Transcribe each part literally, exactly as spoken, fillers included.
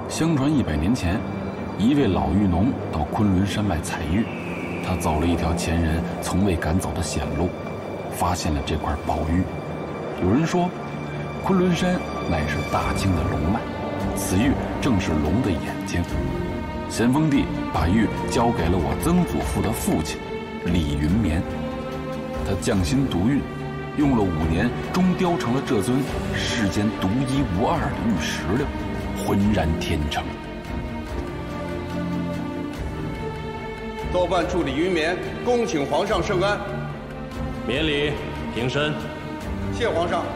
相传一百年前，一位老玉农到昆仑山脉采玉，他走了一条前人从未敢走的险路，发现了这块宝玉。有人说，昆仑山乃是大清的龙脉，此玉正是龙的眼睛。咸丰帝把玉交给了我曾祖父的父亲李云绵，他匠心独运，用了五年，终雕成了这尊世间独一无二的玉石榴，浑然天成。 奏办助理云绵，恭请皇上圣安。 免礼，平身。 谢皇上。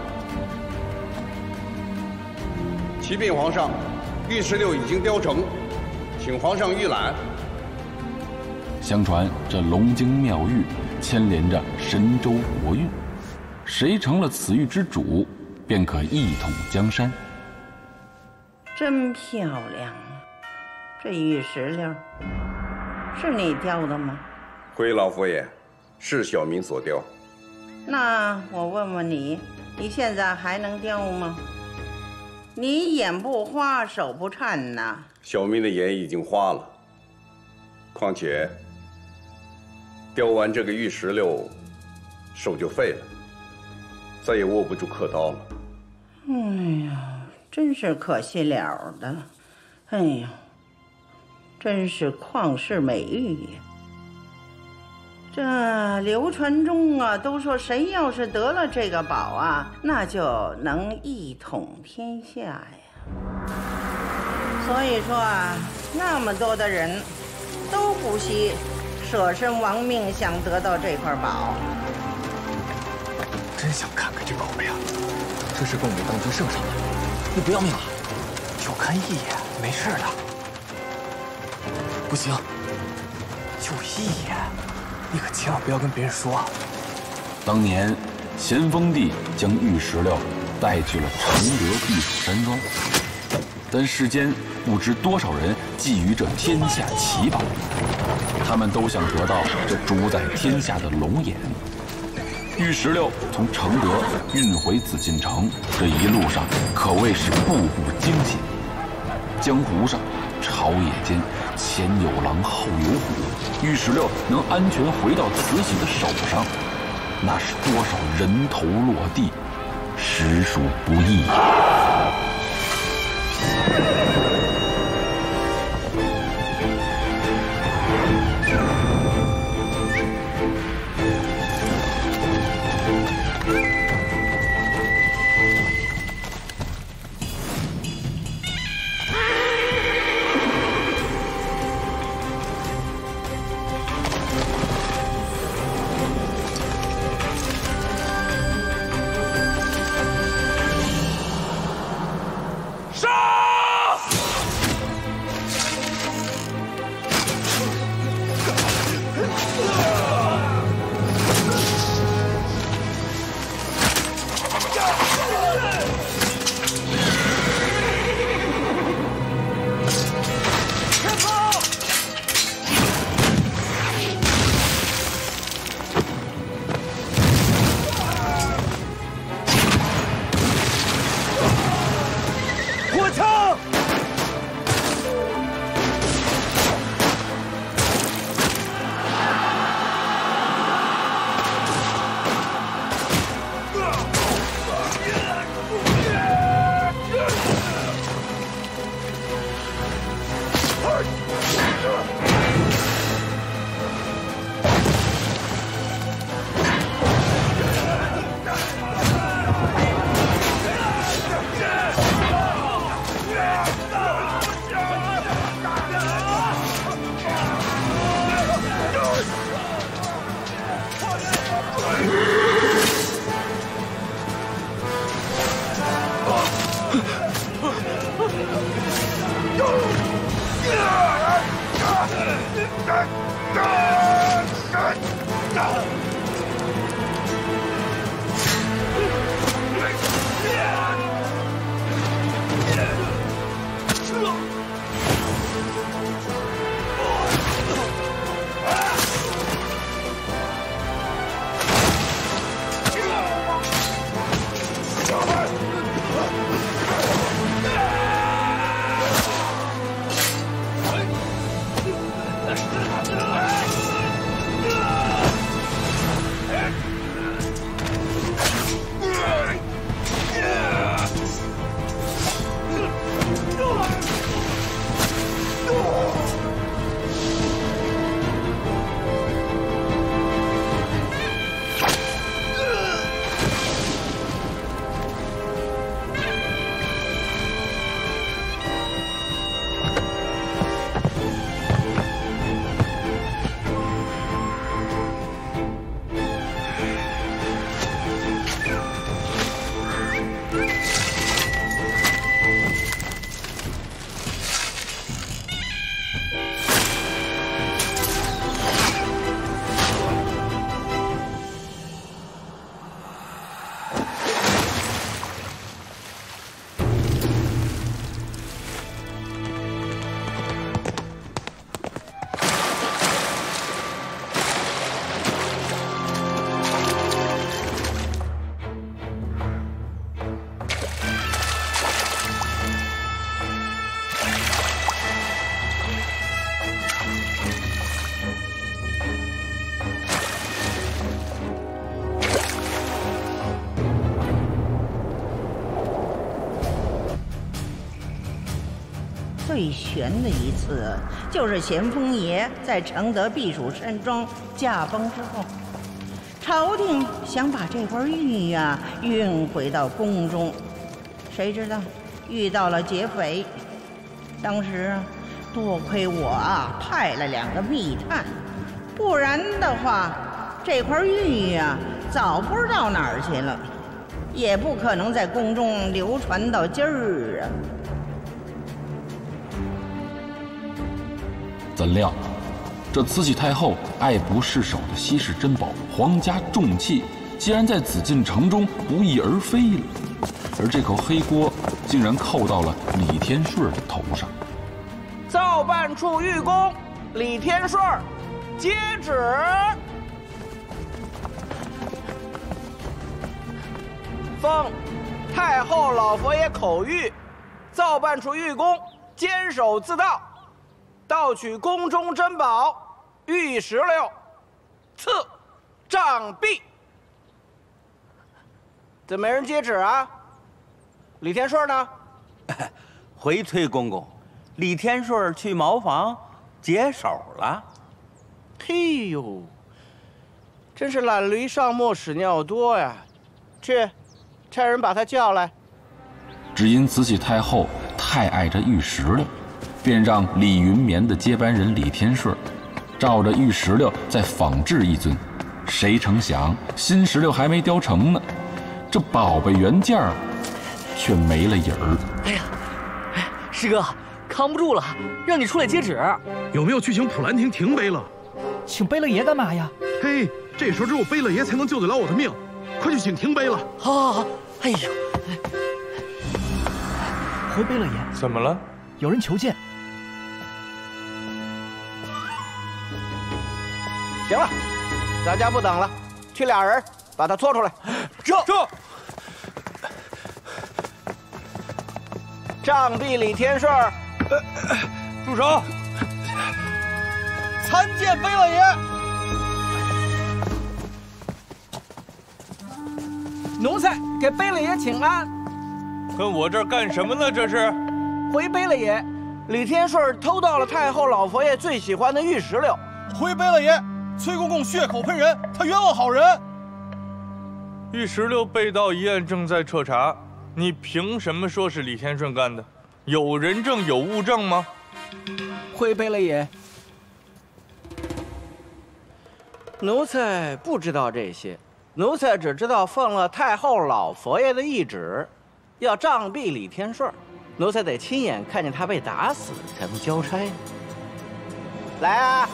启禀皇上，玉石榴已经雕成，请皇上御览。 相传这龙精妙玉牵连着神州国运，谁成了此玉之主，便可一统江山。 真漂亮，这玉石榴是你雕的吗？ 回老佛爷，是小民所雕。 那我问问你，你现在还能雕吗？你眼不花，手不颤呐。 小民的眼已经花了，况且雕完这个玉石榴，手就废了，再也握不住刻刀了。 哎呀，真是可惜了的。哎呀，真是旷世美玉呀！这流传中啊，都说谁要是得了这个宝啊，那就能一统天下呀。所以说啊，那么多的人都不惜舍身亡命，想得到这块宝。 真想看看这宝贝啊！这是供给当今圣上的，你不要命了？就看一眼，没事的。不行，就一眼。你可千万不要跟别人说啊！ 当年，咸丰帝将玉石榴带去了承德避暑山庄，但世间不知多少人觊觎这天下奇宝，他们都想得到这主宰天下的龙眼。玉石榴从承德运回紫禁城，这一路上可谓是步步惊险。江湖上，朝野间，前有狼后有虎，玉石榴能安全回到慈禧的手上，那是多少人头落地，实属不易。 最悬的一次，就是咸丰爷在承德避暑山庄驾崩之后，朝廷想把这块玉呀运回到宫中，谁知道遇到了劫匪。当时啊，多亏我啊派了两个密探，不然的话，这块玉呀早不知道哪儿去了，也不可能在宫中流传到今儿啊。 怎料，这慈禧太后爱不释手的稀世珍宝，皇家重器，竟然在紫禁城中不翼而飞了，而这口黑锅竟然扣到了李天顺的头上。 造办处御工李天顺接旨。奉太后老佛爷口谕，造办处御工坚守自盗，盗取宫中珍宝玉石榴，赐杖毙。怎么没人接旨啊？李天顺呢？ 回崔公公，李天顺去茅房解手了。 嘿呦，真是懒驴上磨屎尿多呀！去，差人把他叫来。 只因慈禧太后太爱这玉石榴，便让李云棉的接班人李天顺照着玉石榴再仿制一尊。谁成想新石榴还没雕成呢，这宝贝原件却没了影儿。 哎呀，哎，师哥，扛不住了，让你出来接旨。 有没有去请普兰亭停碑了？ 请贝勒爷干嘛呀？ 嘿，这时候只有贝勒爷才能救得了我的命，快去请停碑了。 好，好，好。哎呦，回贝勒爷， 怎么了？ 有人求见。 行了，咱家不等了，去俩人把他拖出来。 这这。杖毙李天顺。 呃，住手！ 参见贝勒爷。奴才给贝勒爷请安。 跟我这儿干什么呢？这是。 回贝勒爷，李天顺偷盗了太后老佛爷最喜欢的玉石榴。 回贝勒爷，崔公公血口喷人，他冤枉好人。 玉石榴被盗一案正在彻查，你凭什么说是李天顺干的？有人证有物证吗？ 回贝勒爷，奴才不知道这些，奴才只知道奉了太后老佛爷的懿旨，要杖毙李天顺，奴才得亲眼看见他被打死才能交差。来啊！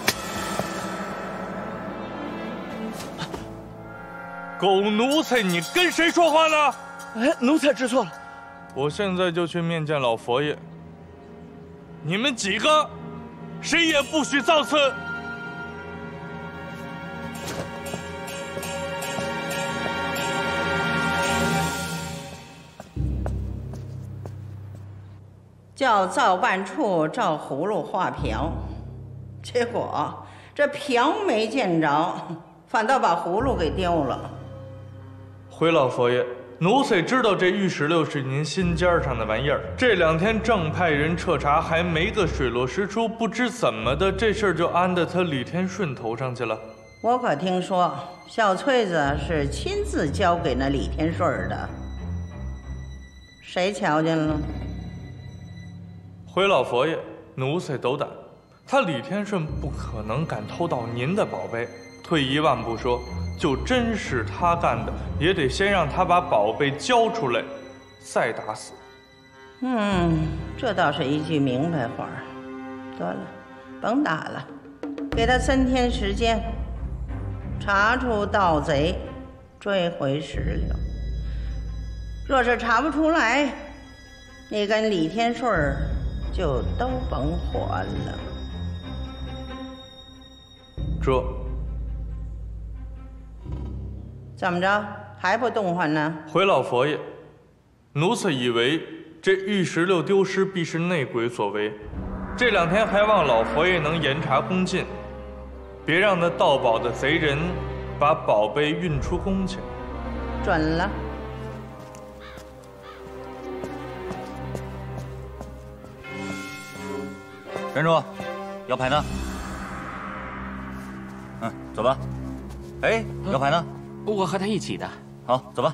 狗奴才，你跟谁说话呢？ 哎，奴才知错了。 我现在就去面见老佛爷。你们几个，谁也不许造次。 叫造办处照葫芦画瓢，结果这瓢没见着，反倒把葫芦给丢了。 回老佛爷，奴才知道这玉石榴是您心尖上的玩意儿。这两天正派人彻查，还没个水落石出，不知怎么的，这事儿就安到他李天顺头上去了。 我可听说小翠子是亲自交给那李天顺的，谁瞧见了？ 回老佛爷，奴才斗胆，他李天顺不可能敢偷盗您的宝贝。退一万步说，就真是他干的，也得先让他把宝贝交出来，再打死。 嗯，这倒是一句明白话。得了，甭打了，给他三天时间，查出盗贼，追回石榴。若是查不出来，你跟李天顺就都甭活了。 这怎么着，还不动换呢？ 回老佛爷，奴才以为这玉石榴丢失必是内鬼所为，这两天还望老佛爷能严查宫禁，别让那盗宝的贼人把宝贝运出宫去。 准了。 站住！摇牌呢？嗯，走吧。哎，摇牌呢？ 我和他一起的。 好，走吧。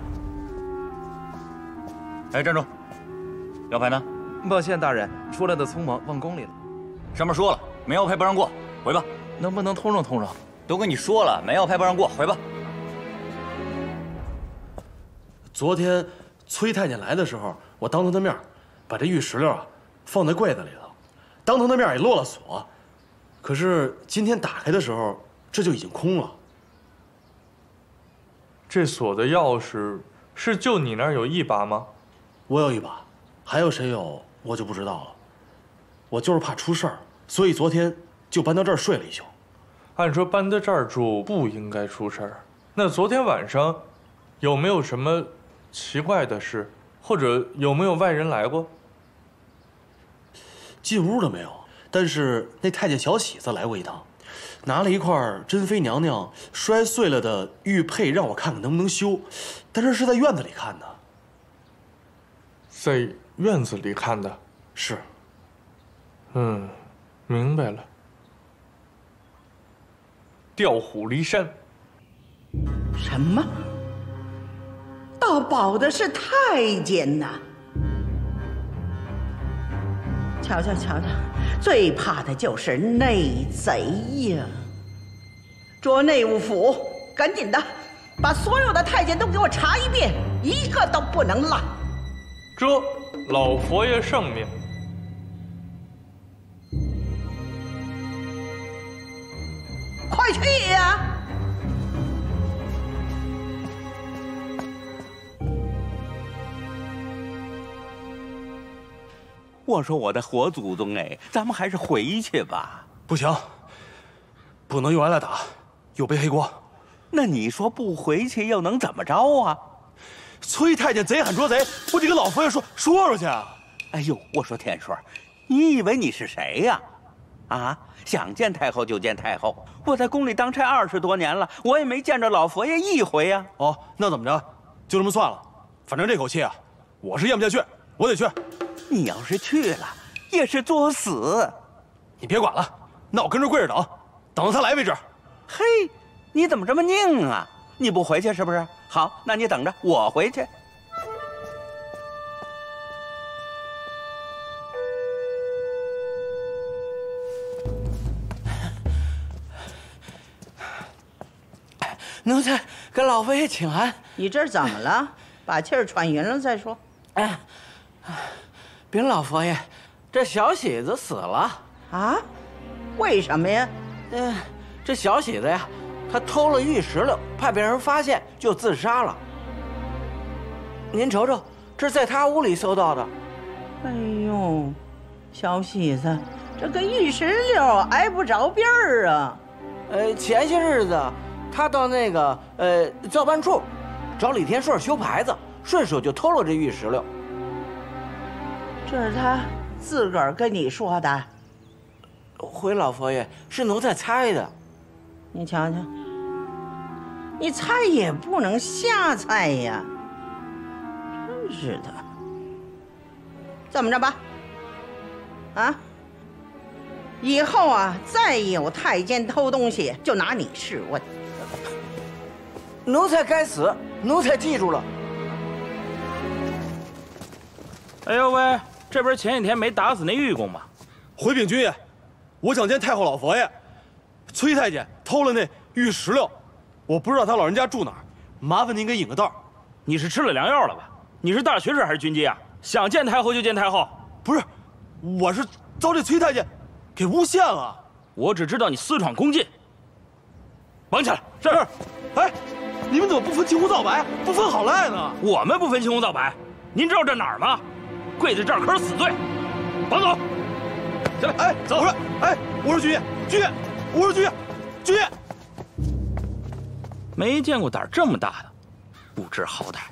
哎，站住！摇牌呢？ 抱歉，大人，出来的匆忙，忘宫里了。 上面说了，没摇牌不让过，回吧。 能不能通融通融？ 都跟你说了，没摇牌不让过，回吧。 昨天崔太监来的时候，我当他的面把这玉石榴啊放在柜子里头，当他的面也落了锁。可是今天打开的时候，这就已经空了。 这锁的钥匙是就你那儿有一把吗？ 我有一把，还有谁有我就不知道了。我就是怕出事儿，所以昨天就搬到这儿睡了一宿。 按说搬到这儿住不应该出事儿，那昨天晚上有没有什么奇怪的事，或者有没有外人来过？ 进屋的没有，但是那太监小喜子来过一趟，拿了一块珍妃娘娘摔碎了的玉佩让我看看能不能修，但是是在院子里看的。 在院子里看的？ 是。 嗯，明白了。调虎离山。 什么？盗宝的是太监呐！瞧瞧瞧瞧，最怕的就是内贼呀！捉内务府，赶紧的，把所有的太监都给我查一遍，一个都不能落。 这老佛爷圣命。 快去呀！ 我说我的活祖宗哎，咱们还是回去吧。 不行，不能用挨了打，又背黑锅。 那你说不回去又能怎么着啊？ 崔太监贼喊捉贼，我得跟老佛爷说说出去啊！ 哎呦，我说天顺，你以为你是谁呀？啊，想见太后就见太后。我在宫里当差二十多年了，我也没见着老佛爷一回呀。 哦，那怎么着？就这么算了。反正这口气啊，我是咽不下去，我得去。 你要是去了，也是作死。 你别管了，那我跟这跪着等，等到他来为止。 嘿，你怎么这么拧啊？你不回去是不是？好，那你等着，我回去。 奴才给老佛爷请安。 你这怎么了？把气儿喘匀了再说。 哎，禀老佛爷，这小喜子死了。 啊？为什么呀？ 嗯，这小喜子呀，他偷了玉石榴，怕被人发现，就自杀了。您瞅瞅，这是在他屋里搜到的。 哎呦，小喜子，这个玉石榴挨不着边儿啊。 呃，前些日子他到那个呃造办处找李天顺修牌子，顺手就偷了这玉石榴。 这是他自个儿跟你说的？ 回老佛爷，是奴才猜的。 你瞧瞧，你猜也不能瞎猜呀！真是的。这么着吧，啊，以后啊，再有太监偷东西，就拿你试问。 奴才该死，奴才记住了。 哎呦喂，这不是前几天没打死那狱工吗？ 回禀君爷，我想见太后老佛爷。崔太监偷了那玉石榴，我不知道他老人家住哪儿，麻烦您给引个道。 你是吃了良药了吧？你是大学士还是军机啊？想见太后就见太后？ 不是，我是遭这崔太监给诬陷了。 我只知道你私闯宫禁，绑起来。 是。哎，你们怎么不分青红皂白，不分好赖呢？ 我们不分青红皂白。您知道这哪儿吗？跪在这儿可是死罪。绑走。 起来。哎，走。我说，哎，我说军爷，军爷，我说军爷，军爷。 没见过胆这么大的，不知好歹。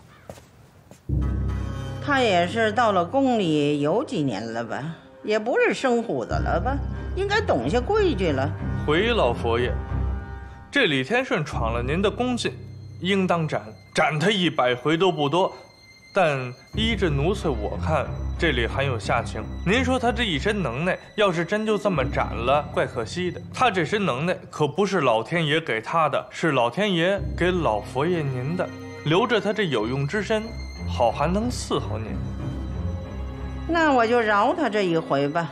他也是到了宫里有几年了吧，也不是生虎子了吧，应该懂些规矩了。 回老佛爷，这李天顺闯了您的宫禁，应当斩，斩他一百回都不多。 但依着奴才我看，这里还有下情。您说他这一身能耐，要是真就这么斩了，怪可惜的。他这身能耐可不是老天爷给他的，是老天爷给老佛爷您的，留着他这有用之身，好还能伺候您。 那我就饶他这一回吧。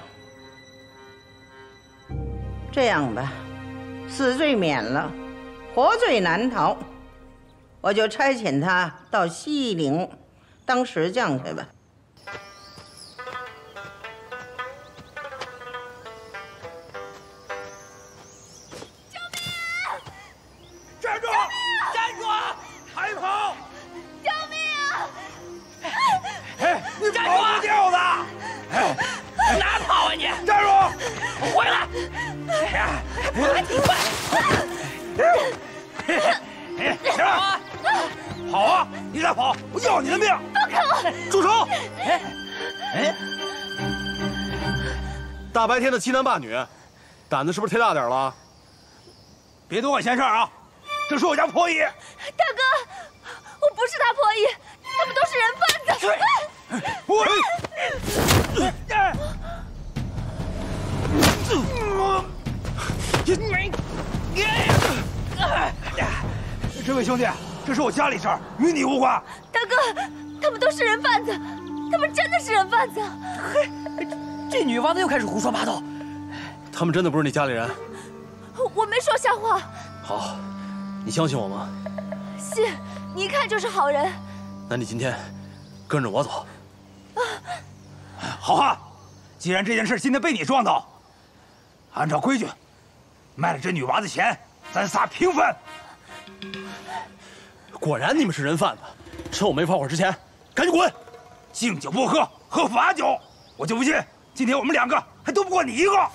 这样吧，死罪免了，活罪难逃，我就差遣他到西陵当石匠去吧。 救命！站住！站住！还跑！救命啊！ 哎，你跑不掉的！哎，哪跑啊你？站住！回来！哎呀，不来听饭！哎，行了，跑啊！你再跑，我要你的命！ 放开我！ 住手！哎哎，大白天的欺男霸女，胆子是不是忒大点了？ 别多管闲事啊！这是我家婆姨。 大哥，我不是他婆姨，他们都是人贩子。 我。这位兄弟，这是我家里事儿，与你无关。 大哥，他们都是人贩子，他们真的是人贩子。 嘿，这女娃子又开始胡说八道。 他们真的不是你家里人？ 我没说瞎话。 好，你相信我吗？ 信，你一看就是好人。 那你今天跟着我走。 啊，好汉，既然这件事今天被你撞到，按照规矩，卖了这女娃子钱，咱仨平分。 果然你们是人贩子，趁我没发火之前，赶紧滚！ 敬酒不喝，喝罚酒，我就不信今天我们两个还斗不过你一个。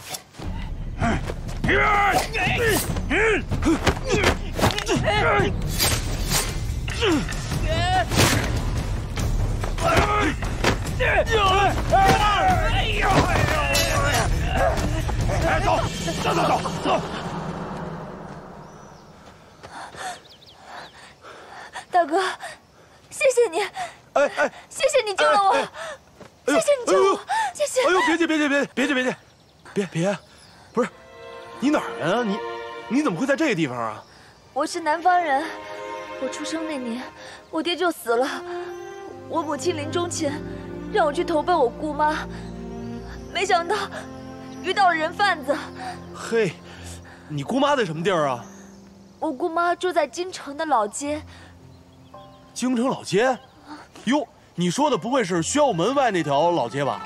哎，走，走走走走。 大哥，谢谢你！ 哎哎， 谢谢你救了我！谢谢你救了我！谢谢！ 哎呦，别急别急别急别急别急，别别，不是，你哪儿人啊？你你怎么会在这个地方啊？ 我是南方人，我出生那年，我爹就死了，我母亲临终前让我去投奔我姑妈，没想到遇到了人贩子。 嘿，你姑妈在什么地儿啊？ 我姑妈住在京城的老街。 京城老街？哟，你说的不会是宣武门外那条老街吧？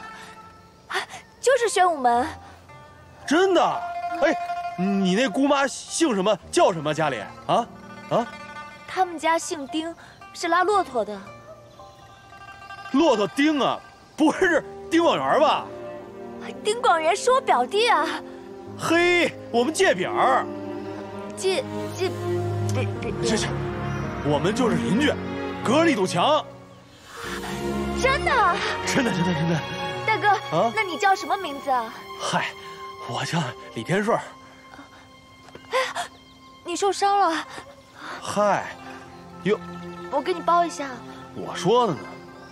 就是宣武门。 真的？哎，你那姑妈姓什么？叫什么？家里啊啊？ 他们家姓丁，是拉骆驼的。 骆驼丁啊，不是丁广元吧？ 丁广元是我表弟啊。 嘿，我们借表。 借借，别别别！ 这是。我们就是邻居，隔了一堵墙。 真的？ 真的，真的，真的。 大哥，啊，那你叫什么名字啊？ 嗨，我叫李天顺。 哎，你受伤了？ 嗨，哟， 我给你包一下。 我说的呢。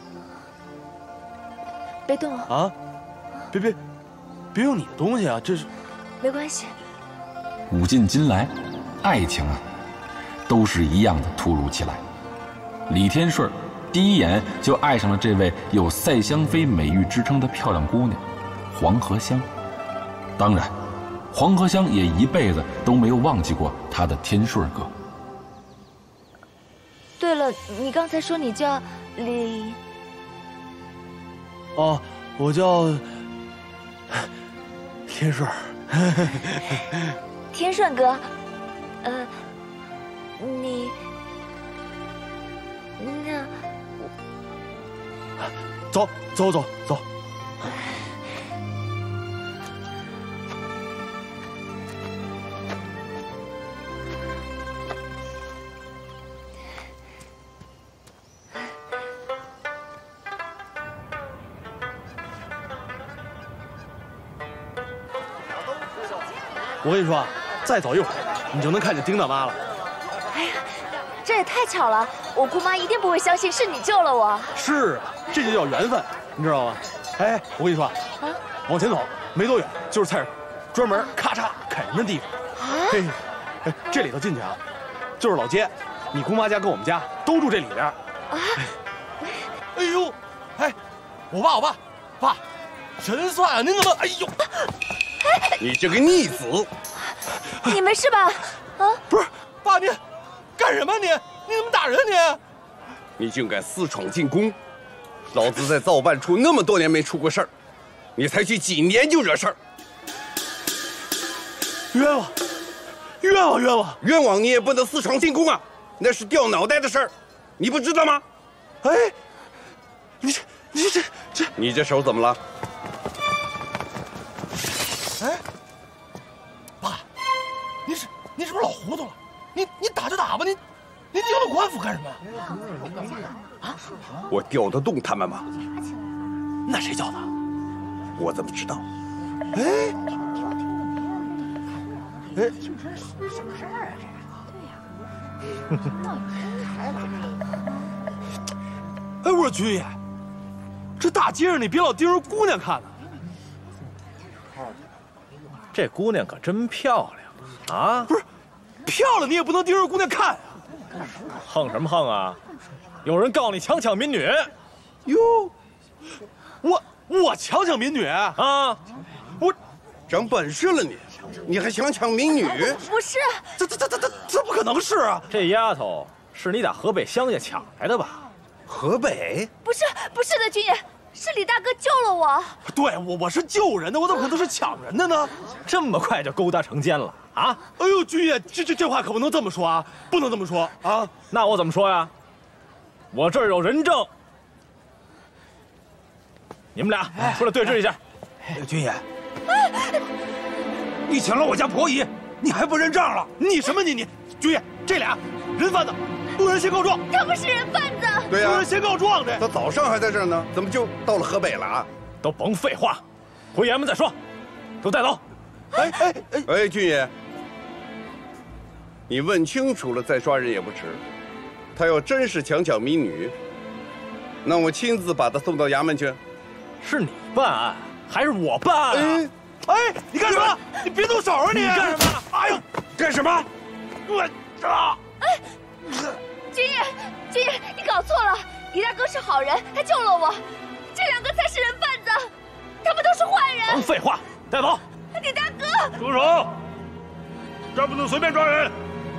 别动啊！别别，别用你的东西啊！这是。 没关系。 古今今来，爱情啊。都是一样的突如其来。李天顺第一眼就爱上了这位有赛香妃美誉之称的漂亮姑娘黄荷香。当然，黄荷香也一辈子都没有忘记过她的天顺哥。 对了，你刚才说你叫李…… 哦，我叫天顺。 天顺哥，呃。你那走走走走。我跟你说，再走一会儿，你就能看见丁大妈了。 哎呀，这也太巧了！ 我姑妈一定不会相信是你救了我。 是啊，这就叫缘分，你知道吗？哎，我跟你说，啊，往前走没多远就是菜市场，专门咔嚓砍人的地方。嘿，哎，这里头进去啊，就是老街，你姑妈家跟我们家都住这里边。啊，哎呦，哎，我爸，我爸，爸，神算啊！您怎么？哎呦， 你这个逆子！ 你没事吧？啊， 不是，爸您干什么你？你怎么打人你？ 你竟敢私闯进宫！老子在造办处那么多年没出过事儿，你才去几年就惹事儿， 冤枉！冤枉冤枉冤枉！你也不能私闯进宫啊，那是掉脑袋的事儿，你不知道吗？ 哎，你这你这这， 你这手怎么了？ 哎，爸，你是你是不是老糊涂了？你你打就打吧，你你调到官府干什么呀？ 啊，我调得动他们吗？ 那谁叫的？ 我怎么知道？ 哎。哎， 什么事儿啊？这，对呀，到底谁孩子？ 哎，我说军爷，这大街上你别老盯着姑娘看呢。 这姑娘可真漂亮啊！ 不是，漂亮你也不能盯着姑娘看啊！ 横什么横啊？有人告你强抢民女。 哟，我我强抢民女啊！ 我长本事了你！你还想抢民女？ 不是， 这这这这这这不可能是啊！ 这丫头是你打河北乡下抢来的吧？ 河北？ 不是，不是的，军爷，是李大哥救了我。 对，我我是救人的，我怎么可能是抢人的呢？ 这么快就勾搭成奸了啊！ 哎呦，军爷，这这这话可不能这么说啊，不能这么说啊！ 那我怎么说呀？我这儿有人证，你们俩出来对质一下。 军爷。你抢了我家婆姨，你还不认账了？ 你什么你你，军爷，这俩人贩子，不能先告状。 他们是人贩子。 对呀、啊， 不能先告状的。 他早上还在这儿呢，怎么就到了河北了啊？ 都甭废话，回衙门再说，都带走。 哎哎哎哎，军爷，你问清楚了再抓人也不迟。他要真是强抢民女，那我亲自把他送到衙门去。 是你办案还是我办案啊？ 哎，你干什么？你别动手啊！你干什么？ 哎呦，干什么？我啊！ 哎，军爷，军爷，你搞错了，李大哥是好人，他救了我，这两个才是人贩子，他们都是坏人。 甭废话，带走。 李大哥， 住手！这儿不能随便抓人。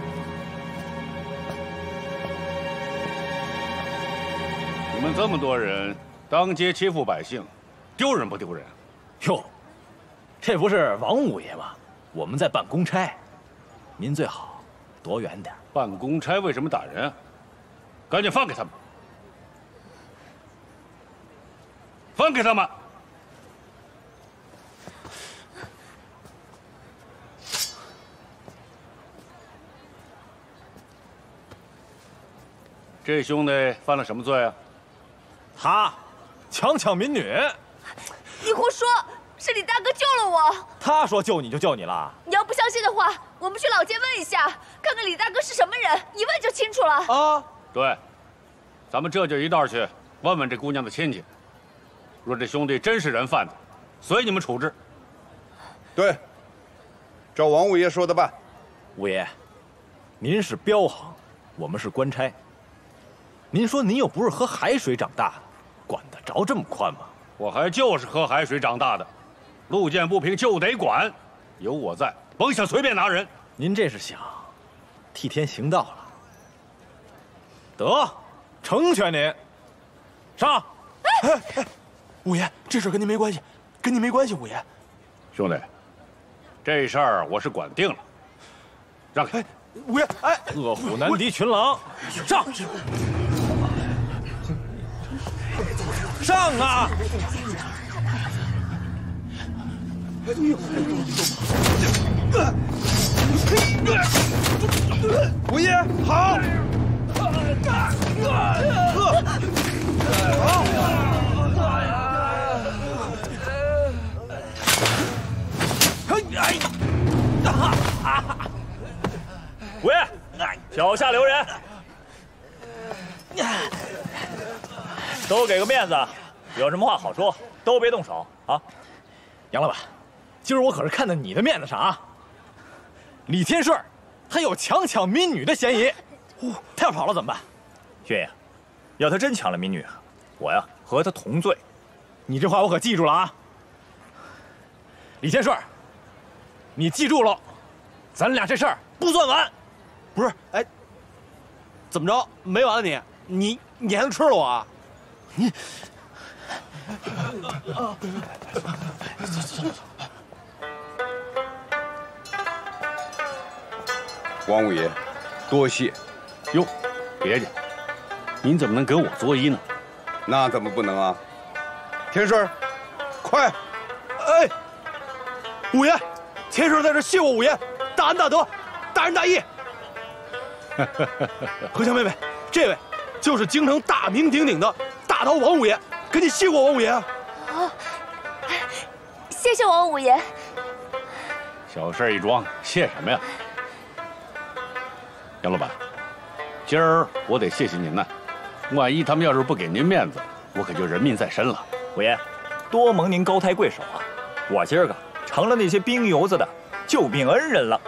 你们这么多人，当街欺负百姓，丢人不丢人？ 哟。这不是王五爷吗？我们在办公差，您最好躲远点。 办公差为什么打人啊？赶紧放给他们！放给他们！这兄弟犯了什么罪啊？ 他强抢民女。 你胡说！是李大哥救了我。 他说救你就救你了。 你要不相信的话，我们去老街问一下，看看李大哥是什么人，一问就清楚了。 啊， 对，咱们这就一道去问问这姑娘的亲戚。若这兄弟真是人贩子，随你们处置。 对，照王五爷说的办。 五爷，您是镖行，我们是官差。您说您又不是喝海水长大的，管得着这么宽吗？ 我还就是喝海水长大的。路见不平就得管，有我在，甭想随便拿人。 您这是想替天行道了？得，成全您。上！ 哎哎，五爷，这事跟您没关系，跟您没关系，五爷。 兄弟，这事儿我是管定了，让开。 哎，五爷，哎， 饿虎难敌群狼，上！上啊！ 五爷好， 五爷，脚下留人。 都给个面子，有什么话好说，都别动手啊！杨老板，今儿我可是看在你的面子上啊！李天顺，他有强抢民女的嫌疑，他要跑了怎么办？薛爷，要他真抢了民女，我呀和他同罪。你这话我可记住了啊！李天顺，你记住了，咱俩这事儿不算完。 不是，哎，怎么着？没完了你？你你还能吃了我啊？你。 王五爷，多谢。 哟，别介，您怎么能给我作揖呢？ 那怎么不能啊？天顺，快！ 哎，五爷，天顺在这谢过五爷，大恩大德，大仁大义。荷香妹妹，这位就是京城大名鼎鼎的大刀王五爷，给你谢过王五爷啊。 哦，谢谢王五爷。 小事一桩，谢什么呀？杨老板，今儿我得谢谢您呐，万一他们要是不给您面子，我可就人命在身了。 五爷，多蒙您高抬贵手啊！我今儿个成了那些兵油子的救命恩人了。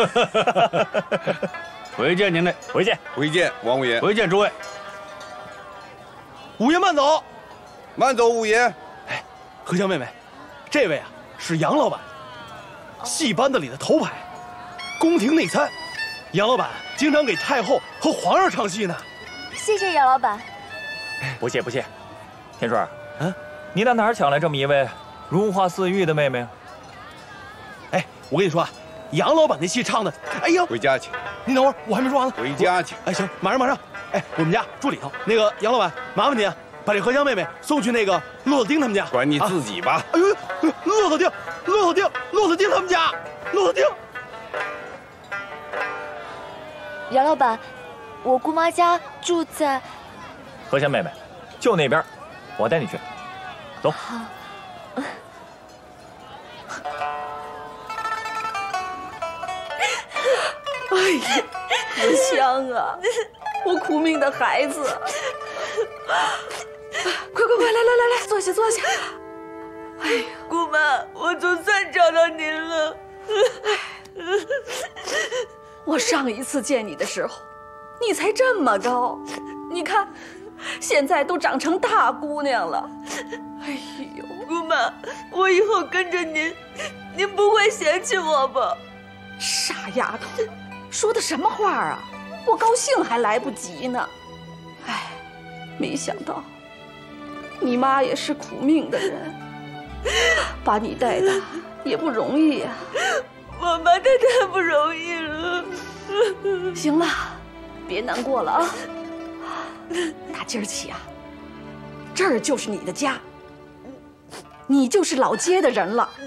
回见您嘞， 回见， 回见王五爷， 回见诸位。 五爷慢走， 慢走，五爷。 哎，荷香妹妹，这位啊是杨老板，戏班子里的头牌，宫廷内参。杨老板经常给太后和皇上唱戏呢。 谢谢杨老板。 不谢不谢。天顺，嗯，你打哪儿抢来这么一位如花似玉的妹妹啊？ 哎，我跟你说啊，杨老板那戏唱的，哎呀， 回家去。 你等会儿，我还没说完呢。 回家去。 哎，行，马上马上。哎，我们家住里头。那个杨老板，麻烦您啊，把这荷香妹妹送去那个骆驼丁他们家。 管你自己吧。 哎呦，骆驼丁，骆驼丁，骆驼丁他们家，骆驼丁。 杨老板，我姑妈家住在…… 荷香妹妹，就那边，我带你去。走。 好。 哎呀，荷香啊，我苦命的孩子！快快快，来来来来，坐下坐下。哎呀， 姑妈，我总算找到您了。 我上一次见你的时候，你才这么高，你看，现在都长成大姑娘了。哎呦， 姑妈，我以后跟着您，您不会嫌弃我吧？ 傻丫头，说的什么话啊！我高兴还来不及呢。哎，没想到，你妈也是苦命的人，把你带大也不容易呀。 我妈她太不容易了。 行了，别难过了啊。打今儿起啊，这儿就是你的家，你就是老街的人了。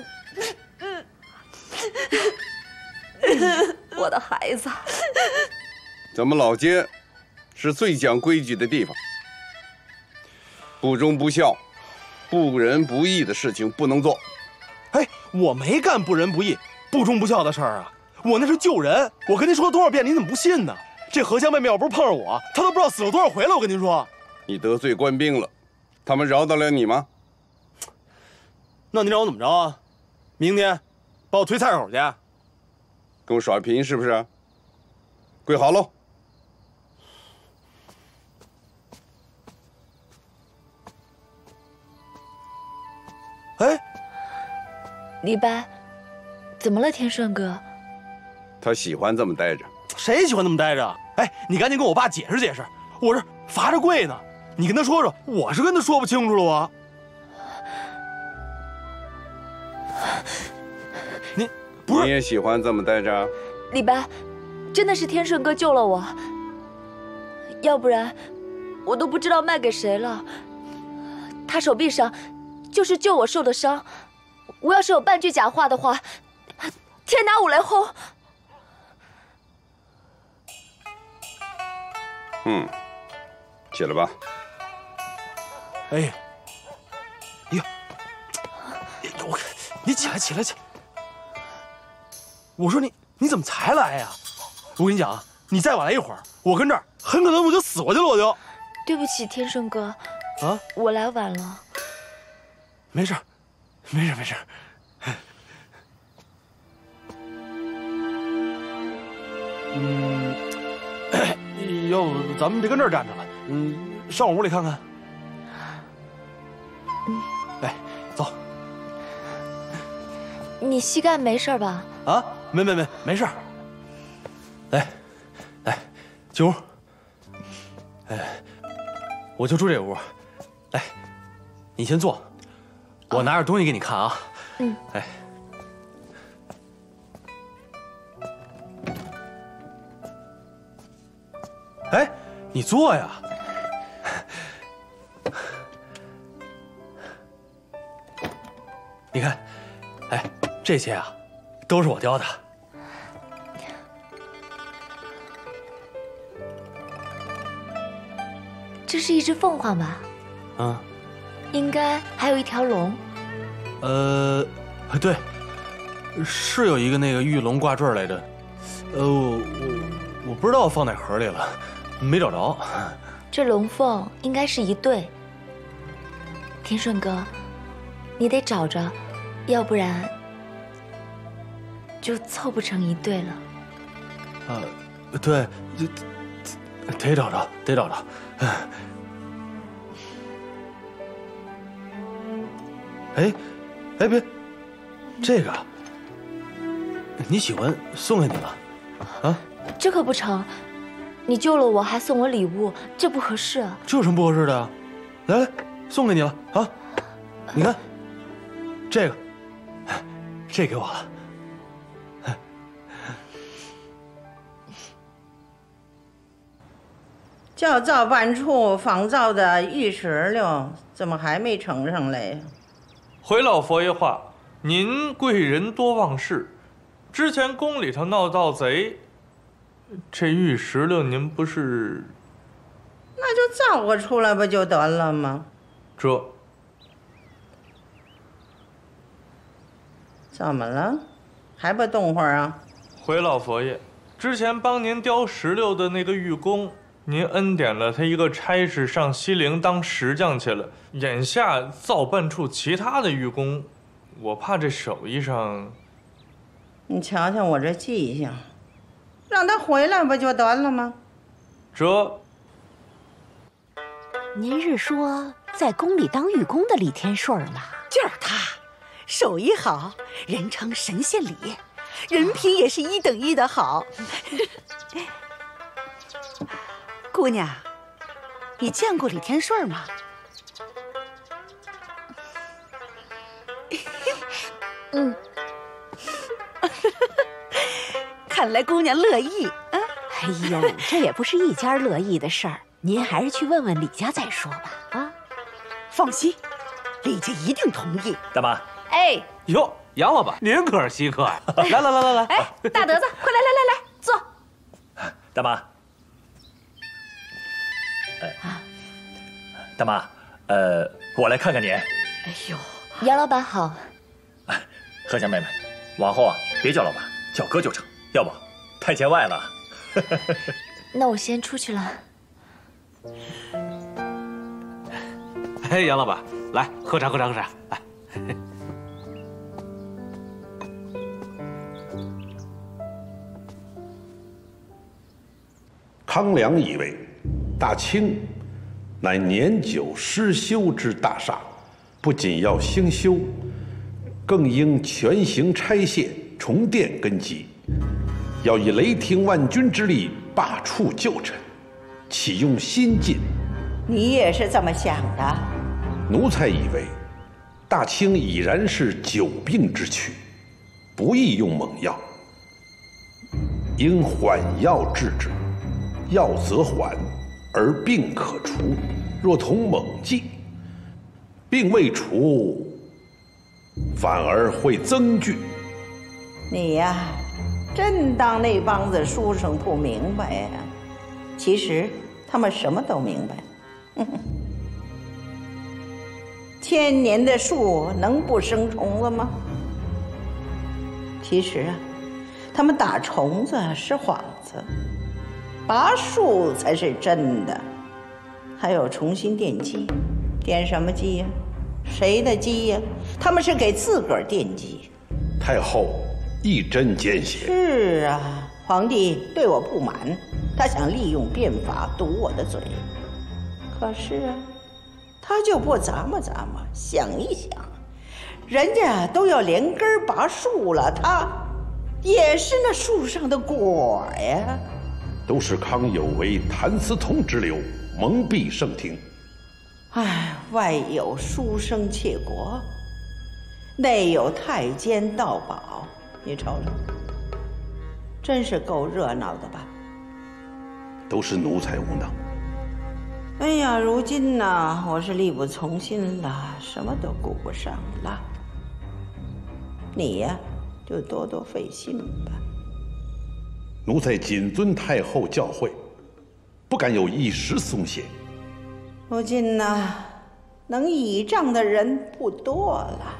我的孩子， 咱们老街是最讲规矩的地方，不忠不孝、不仁不义的事情不能做。 哎，我没干不仁不义、不忠不孝的事儿啊，我那是救人。我跟您说了多少遍，您怎么不信呢？这荷香妹妹要不是碰上我，她都不知道死了多少回了。我跟您说， 你得罪官兵了，他们饶得了你吗？ 那您让我怎么着啊？明天把我推菜市口去？ 跟我耍贫是不是？跪好喽！ 哎， 李白，怎么了，天顺哥？ 他喜欢这么待着。 谁喜欢这么待着？哎，你赶紧跟我爸解释解释，我这罚着跪呢，你跟他说说，我是跟他说不清楚了我。你不是你也喜欢这么待着？ 李白，真的是天顺哥救了我，要不然我都不知道卖给谁了。他手臂上就是救我受的伤，我要是有半句假话的话，天打五雷轰。 嗯，起来吧。 哎呀，哎呀，我你起来起来起来！我说你你怎么才来呀？我跟你讲啊，你再晚来一会儿，我跟这儿很可能我就死过去了，我就。 对不起，天顺哥， 啊， 我来晚了。 没事，没事，没事。嗯，要不咱们别跟这儿站着了，嗯，上我屋里看看。 嗯， 来，走。 你膝盖没事吧？ 啊，没没没，没事。来，来，进屋。哎，我就住这屋。来，你先坐，我拿点东西给你看啊。 嗯。 哎。哎，你坐呀。你看，哎，这些啊，都是我雕的。 这是一只凤凰吧？ 嗯。 应该还有一条龙。 呃，对，是有一个那个玉龙挂坠来着。呃，我我不知道放哪盒里了，没找着。 这龙凤应该是一对。天顺哥，你得找着，要不然就凑不成一对了。 啊，对，得找着，得找着。哎，哎别，这个你喜欢，送给你了，啊？ 这可不成，你救了我还送我礼物，这不合适啊。 这有什么不合适的啊？来来，送给你了啊！你看，这个，这给我了。 叫造办处仿造的玉石榴，怎么还没呈上来呀？ 回老佛爷话，您贵人多忘事，之前宫里头闹盗贼，这玉石榴您不是？ 那就造个出来不就得了吗？ 这怎么了？还不动会儿啊？ 回老佛爷，之前帮您雕石榴的那个玉工，您恩典了他一个差事上西陵当石匠去了。眼下造办处其他的玉工，我怕这手艺上…… 你瞧瞧我这记性，让他回来不就得了吗？ 这， 您是说在宫里当玉工的李天顺吗？ 就是他，手艺好，人称神仙李，人品也是一等一的好。姑娘，你见过李天顺吗？ 嗯。 看来姑娘乐意啊。 哎呦，这也不是一家乐意的事儿，您还是去问问李家再说吧。啊， 放心，李家一定同意。 大妈， 哎， 哟，杨老板，您可是稀客呀！来来来来来， 哎，大德子，快来来来来，坐。 大妈，哎，大妈，呃，我来看看您。哎呦，杨老板好。 贺香妹妹，往后啊，别叫老板，叫哥就成，要不太见外了。 那我先出去了。 哎，杨老板，来喝茶喝茶喝茶，来。 康梁以为，大清乃年久失修之大厦，不仅要兴修，更应全行拆卸，重奠根基，要以雷霆万钧之力罢黜旧臣，启用新进。 你也是这么想的？ 奴才以为，大清已然是久病之躯，不宜用猛药，应缓药治之。药则缓，而病可除；若同猛剂，病未除，反而会增剧。 你呀，真当那帮子书生不明白呀？其实他们什么都明白。千年的树能不生虫子吗？其实啊，他们打虫子是幌子。拔树才是真的，还有重新奠基， 点什么鸡呀？谁的鸡呀？他们是给自个儿垫鸡。 太后一针见血。 是啊，皇帝对我不满，他想利用变法堵我的嘴。可是啊，他就不咂摸咂摸，想一想，人家都要连根拔树了，他也是那树上的果呀。 都是康有为、谭嗣同之流，蒙蔽圣听。 唉，外有书生窃国，内有太监盗宝，你瞅瞅，真是够热闹的吧？ 都是奴才无能。 哎呀，如今呢，我是力不从心了，什么都顾不上了。你呀，就多多费心吧。 奴才谨遵太后教诲，不敢有一时松懈。 如今呢，能倚仗的人不多了。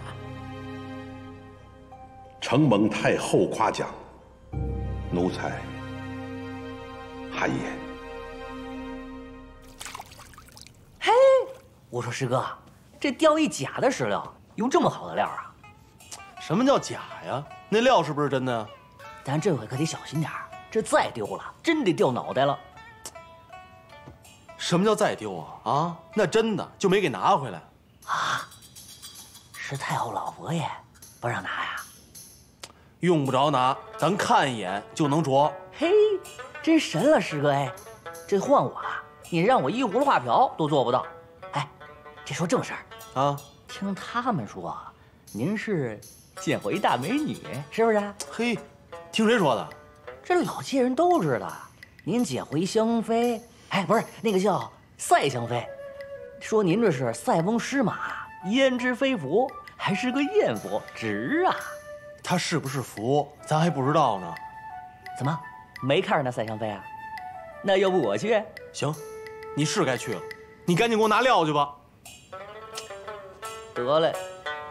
承蒙太后夸奖，奴才汗颜。 嘿，我说师哥，这雕一假的石榴，用这么好的料啊？ 什么叫假呀？那料是不是真的呀？ 咱这回可得小心点儿，这再丢了，真得掉脑袋了。 什么叫再丢啊？啊，那真的就没给拿回来啊？是太后老佛爷不让拿呀？ 用不着拿，咱看一眼就能着。 嘿，真神了，师哥哎！这换我啊，你让我一葫芦画瓢都做不到。哎，这说正事儿啊， 听他们说，您是见过一大美女，是不是？ 嘿，听谁说的？ 这老街人都知道，您捡回香妃。哎，不是那个叫赛香妃，说您这是塞翁失马，焉知非福，还是个艳福，值啊！ 他是不是福，咱还不知道呢。 怎么没看着那赛香妃啊？那要不我去？ 行，你是该去了，你赶紧给我拿料去吧。 得嘞。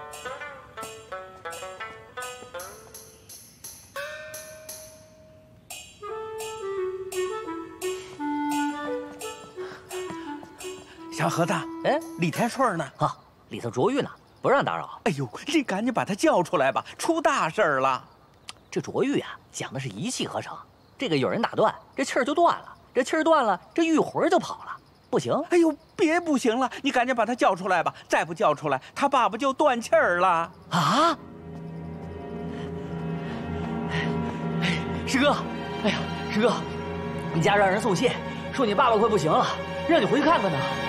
小盒子， 哎， 李天顺呢？ 啊，里头着玉呢，不让打扰。 哎呦，你赶紧把他叫出来吧，出大事了。 这着玉啊，讲的是一气呵成，这个有人打断，这气儿就断了，这气儿断了，这玉魂就跑了，不行。 哎呦，别不行了，你赶紧把他叫出来吧，再不叫出来，他爸爸就断气儿了。 啊！师哥，哎呀，师哥，你家让人送信，说你爸爸快不行了，让你回去看看呢。